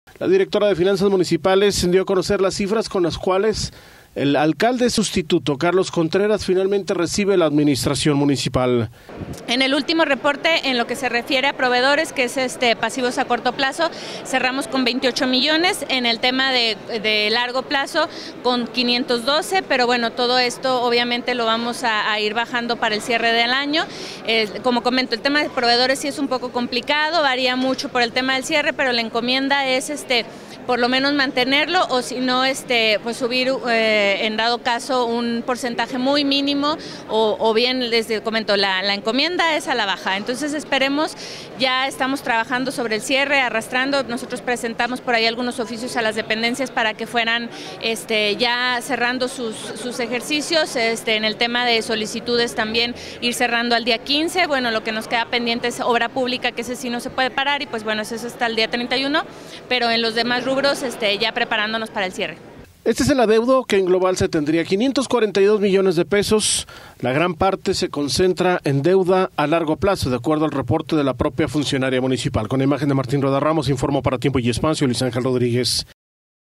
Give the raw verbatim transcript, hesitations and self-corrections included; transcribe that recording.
La directora de Finanzas Municipales dio a conocer las cifras con las cuales el alcalde sustituto, Carlos Contreras, finalmente recibe la administración municipal. En el último reporte, en lo que se refiere a proveedores, que es este pasivos a corto plazo, cerramos con veintiocho millones, en el tema de, de largo plazo con quinientos doce, pero bueno, todo esto obviamente lo vamos a, a ir bajando para el cierre del año. Eh, como comento, el tema de proveedores sí es un poco complicado, varía mucho por el tema del cierre, pero la encomienda es este por lo menos mantenerlo, o si no, este, pues subir eh, en dado caso un porcentaje muy mínimo, o, o bien, les comento, la, la encomienda es a la baja. Entonces esperemos, ya estamos trabajando sobre el cierre, arrastrando, nosotros presentamos por ahí algunos oficios a las dependencias para que fueran este, ya cerrando sus, sus ejercicios, este, en el tema de solicitudes también ir cerrando al día quince, bueno, lo que nos queda pendiente es obra pública, que ese sí no se puede parar, y pues bueno, eso está el día treinta y uno, pero en los demás rubros Este, ya preparándonos para el cierre. Este es el adeudo, que en global se tendría quinientos cuarenta y dos millones de pesos. La gran parte se concentra en deuda a largo plazo, de acuerdo al reporte de la propia funcionaria municipal. Con la imagen de Martín Roda Ramos, informó para Tiempo y Espacio Luis Ángel Rodríguez.